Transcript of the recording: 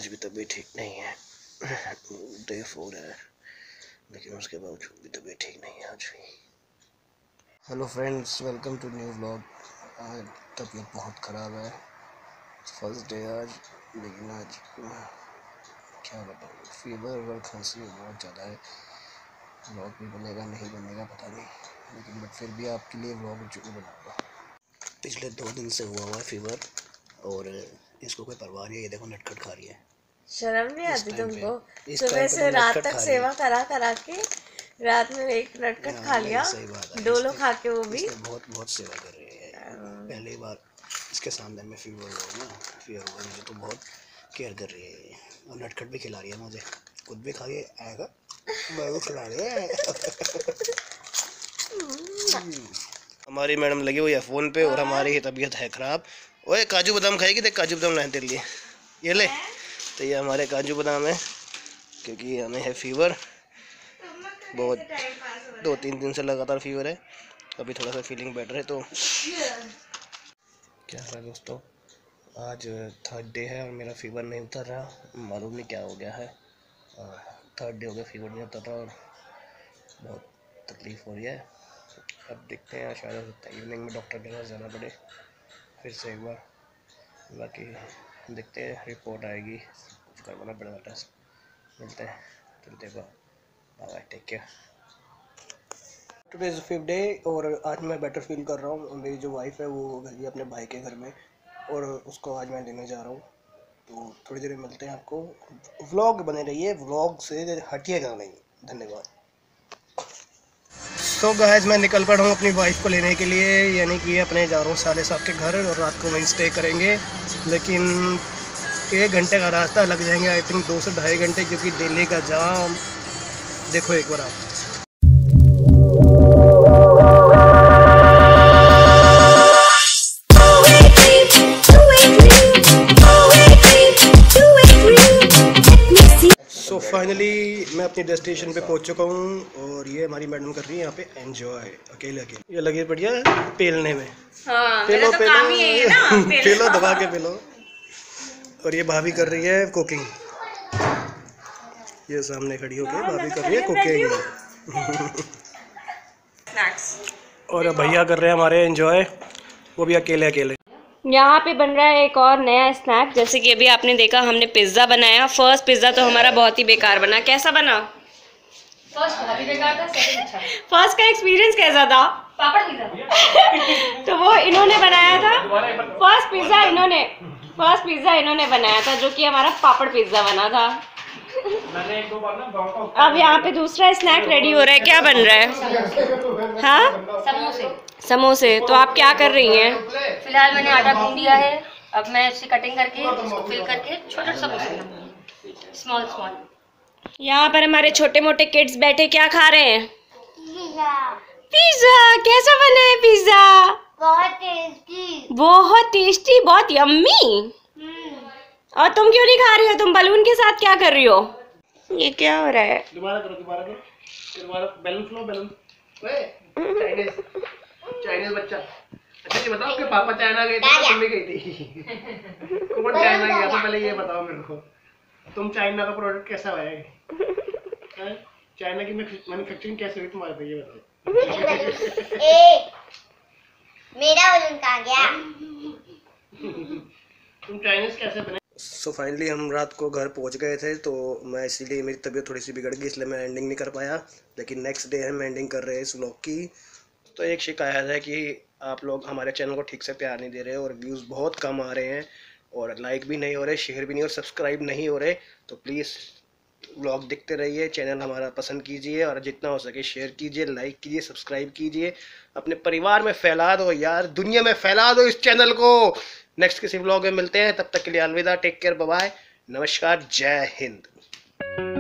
आज भी तबीयत ठीक नहीं है। डे 4 है लेकिन उसके बावजूद भी तबीयत ठीक नहीं है आज भी। Hello friends, welcome to new vlog. आज तबीयत बहुत ख़राब है, फर्स्ट डे आज, लेकिन आज क्या बताऊँ, फीवर और खांसी बहुत ज़्यादा है। व्लॉग भी बनेगा नहीं बनेगा पता नहीं, लेकिन बट फिर भी आपके लिए व्लॉग जरूर बनाऊँगा। पिछले 2 दिन से हुआ है फीवर और इसको कोई परवाह नहीं है। ये देखो नटखट खा रही है। शर्म नहीं आती तुमको? इस सुबह से रात तक सेवा करा के रात में एक नटखट खा लिया। सही बात है, डोलो खा के, वो भी बहुत सेवा कर रही है। पहली बार इसके सामने में फीवर हुआ ना, फीवर हुआ मुझे तो बहुत केयर कर रही है और नटखट भी खिला रही है मुझे। खुद भी खा के आएगा, मैं भी खिला रही है। हमारी मैडम लगी हुई है फ़ोन पे और हमारी तबीयत है ख़राब। ओए काजू बादाम खाएगी? देख काजू बादाम लाए तेरे लिए, ये ले। तो ये हमारे काजू बादाम है क्योंकि हमें है फीवर बहुत, 2-3 दिन से लगातार फीवर है। अभी थोड़ा सा फीलिंग बेटर है। तो क्या है दोस्तों, आज 3rd डे है और मेरा फीवर नहीं उतर रहा, मालूम नहीं क्या हो गया है। 3rd डे हो गया, फीवर नहीं उतर रहा और बहुत तकलीफ़ हो रही है। अब देखते हैं, शायद हो सकता है इवनिंग में डॉक्टर के पास जाना पड़े फिर से एक बार। बाकी देखते हैं, रिपोर्ट आएगी, कुछ करवाना पड़ेगा टेस्ट। मिलते हैं चलते bye bye, take care. Today is 5th day और आज मैं बेटर फील कर रहा हूँ। मेरी जो वाइफ है वो गई अपने भाई के घर में और उसको आज मैं लेने जा रहा हूँ। तो थोड़ी देर में मिलते हैं आपको। व्लॉग बने रहिए, व्लॉग से हटिएगा नहीं। धन्यवाद। तो गाइस, मैं निकल पड़ा हूँ अपनी वाइफ को लेने के लिए, यानी कि अपने जा रहा हूँ साले साहब के घर और रात को वहीं स्टे करेंगे। लेकिन 1 घंटे का रास्ता लग जाएंगे, आई थिंक 2 से 2.5 घंटे, क्योंकि दिल्ली का जाम देखो एक बार आप। तो फाइनली मैं अपनी डेस्टिनेशन पे पहुंच चुका हूं और ये हमारी मैडम कर रही है यहाँ पे एंजॉय अकेले अकेले। ये लगी बढ़िया पेलने में। हाँ, पेलो तो पेलो, काम ही है ना, पेलो दबा के पेलो। और ये भाभी कर रही है कुकिंग, ये सामने खड़ी होके भाभी कर रही है कुकिंग। और भैया कर रहे हैं हमारे एंजॉय, वो भी अकेले अकेले। यहाँ पे बन रहा है एक और नया स्नैक। जैसे कि अभी आपने देखा, हमने पिज्ज़ा बनाया। फर्स्ट पिज़्ज़ा तो हमारा बहुत ही बेकार बना। कैसा बना? फर्स्ट बहुत ही बेकार था, सेकंड अच्छा। फर्स्ट का एक्सपीरियंस कैसा था? पापड़ पिज़्ज़ा। तो वो इन्होंने बनाया था। फर्स्ट पिज़्ज़ा इन्होंने बनाया था, जो कि हमारा पापड़ पिज़्ज़ा बना था। अब यहाँ पे दूसरा स्नैक रेडी हो रहा है। क्या बन रहा है? हाँ, समोसे। तो आप क्या कर रही हैं? फिलहाल मैंने आटा गूंद दिया है। अब मैं इसकी कटिंग करके इसको फिल करके छोटे समोसे, स्मॉल। यहाँ पर हमारे छोटे मोटे किड्स बैठे क्या खा रहे हैं? पिज्जा। कैसा बना है पिज्जा? बहुत टेस्टी, बहुत यम्मी। और तुम क्यों नहीं खा रही हो? तुम बलून के साथ क्या कर रही हो? ये क्या हो रहा है? दोबारा बैलून फ्लो, बैलून। चाइनीज बच्चा। अच्छा ये बताओ कि पापा चाइना गए थे, तुम भी गई थी? कौन चाइना गया था पहले ये बताओ मेरे को। तुम चाइना का प्रोडक्ट कैसा है? चाइना की मैन्युफैक्चरिंग कैसे हुई तुम्हारे पे, ये बताओ। मेरा वजन कहाँ गया? तुम चाइनीज कैसे बने? सो फाइनली हम रात को घर पहुंच गए थे, तो मैं इसीलिए मेरी तबीयत थोड़ी सी बिगड़ गई, इसलिए मैं एंडिंग नहीं कर पाया। लेकिन नेक्स्ट डे हम एंडिंग कर रहे हैं इस व्लॉग की। तो एक शिकायत है कि आप लोग हमारे चैनल को ठीक से प्यार नहीं दे रहे और व्यूज़ बहुत कम आ रहे हैं और लाइक भी नहीं हो रहे, शेयर भी नहीं और सब्सक्राइब नहीं हो रहे। तो प्लीज़ व्लॉग देखते रहिए, चैनल हमारा पसंद कीजिए और जितना हो सके शेयर कीजिए, लाइक कीजिए, सब्सक्राइब कीजिए, अपने परिवार में फैला दो यार, दुनिया में फैला दो इस चैनल को। नेक्स्ट किसी व्लॉग में मिलते हैं, तब तक के लिए अलविदा, टेक केयर, बाय बाय, नमस्कार, जय हिंद।